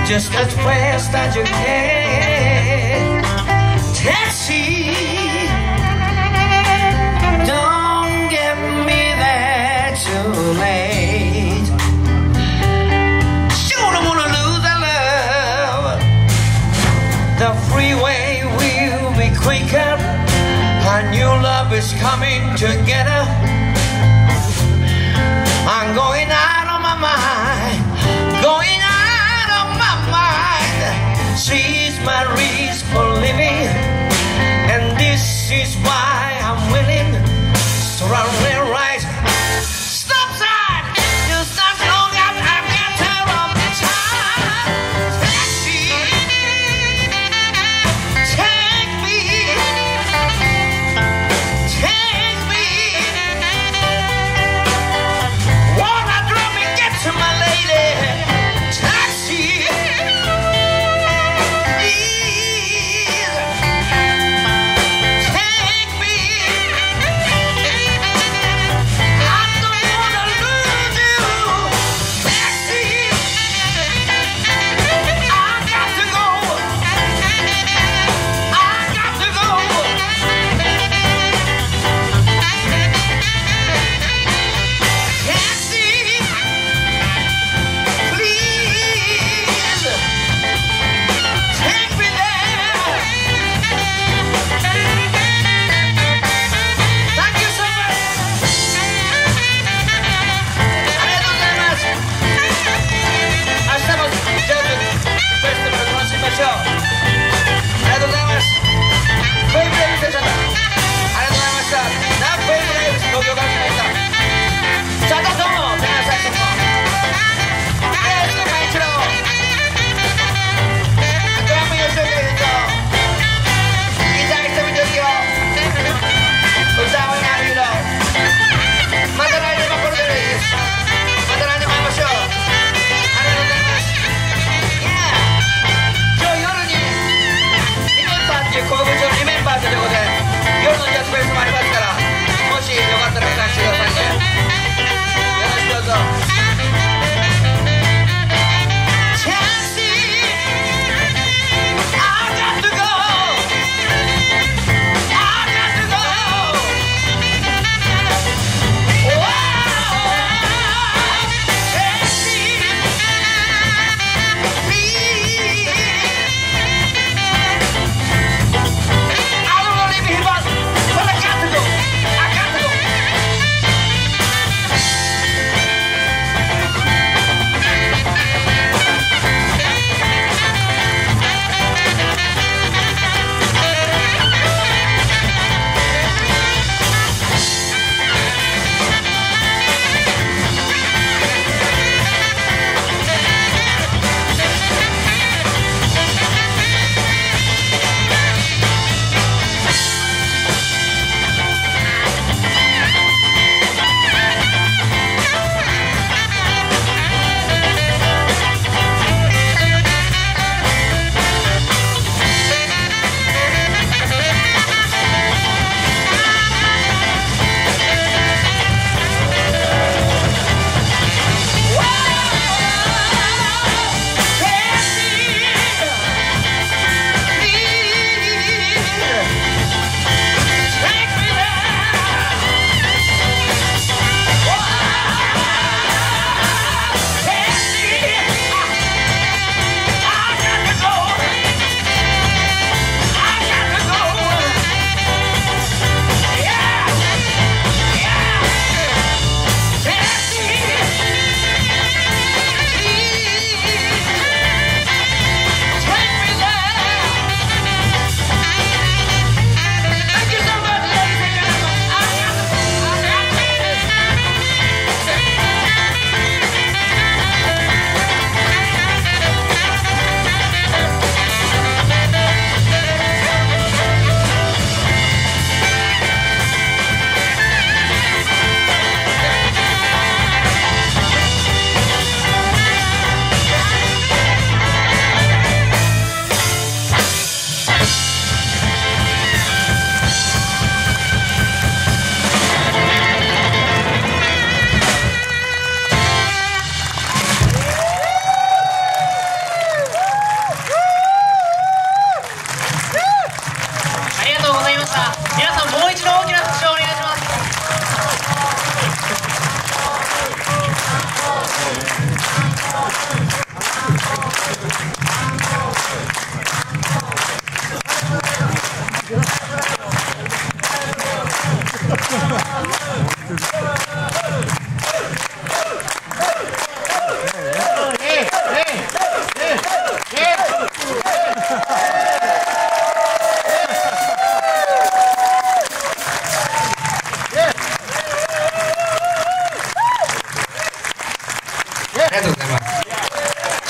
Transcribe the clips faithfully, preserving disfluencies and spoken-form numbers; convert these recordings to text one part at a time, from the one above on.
just as fast as you can. Taxi, don't get me there too late. Sure don't wanna lose that love. The freeway will be quicker. A new love is coming together. I'm going out of my mind, going out of my mind. She's my reason for living, and this is why I'm willing to run real right. Stop sign, you stop long out, I can't turn off the time. Taxi, take me, take me.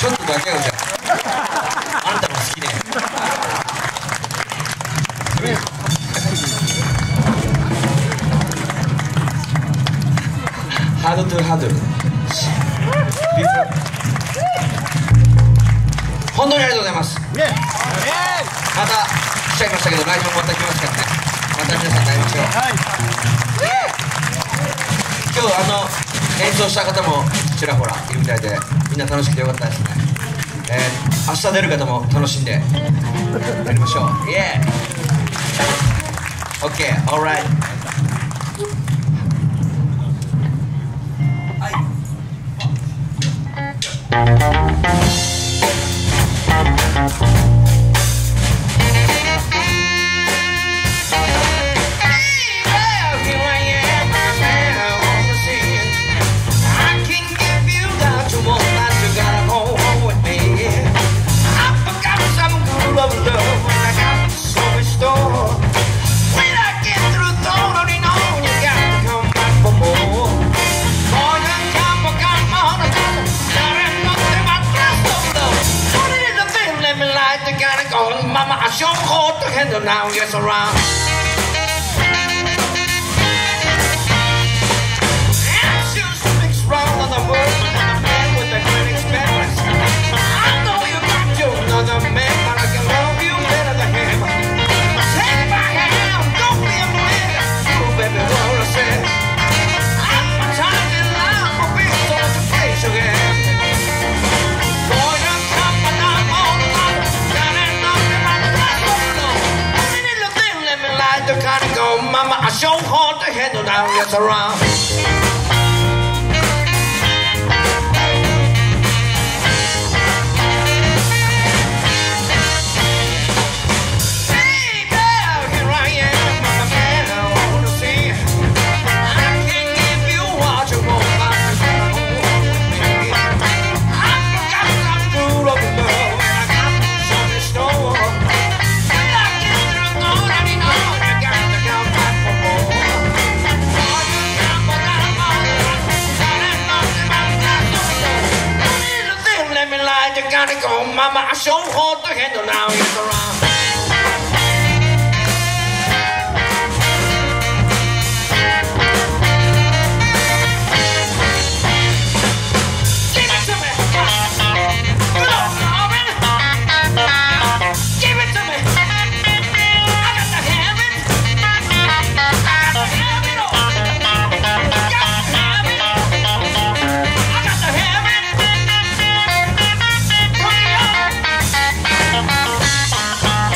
ちょっとだけよじゃあ。あんたも好きね。ハードトゥーハードル。本当にありがとうございます。また来ちゃいましたけど、来週もまた来ますからね。また皆さん会いましょう。今日あの演奏した方もちらほらいるみたいで、みんな楽しくてよかったですね。えー、明日出る方も楽しんでやりましょう。イエー OK、alright。Mama, I sure hold the handle now, yes around. And she speaks round on the word, another man with a great experience. I know you got you another man, but I can love you better than him. Take my hand, don't be a man. You baby, what I said. I'm a time in line for being so to place again. The kind of go, Mama, I sure hold the handle now, yes around. Gotta go, Mama, I sure hold the handle now, yes around. Give it to me. Come on, Marvin. Give it to me. I got to have it. I got to have it all. I got to have it. I got to have it.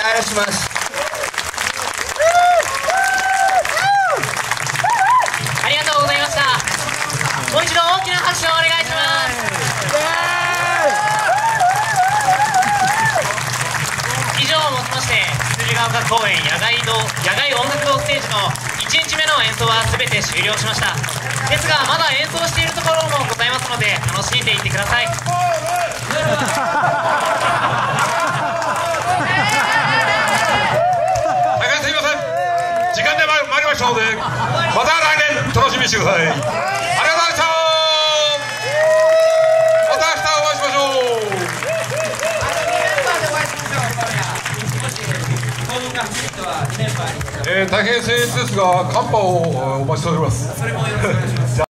願いします。 ありがとうございました。もう一度大きな拍手をお願いします。以上をもちまして羊ヶ丘公園野外堂野外音楽堂ステージのいちにちめの演奏は全て終了しました。ですがまだ演奏しているところもございますので楽しんでいってください。 大変すいません、時間で参りましたのでまた来年楽しみにしてください。ありがとうございました。また明日お会いしましょう。えー、大変僭越ですが、寒波をお待ちしております。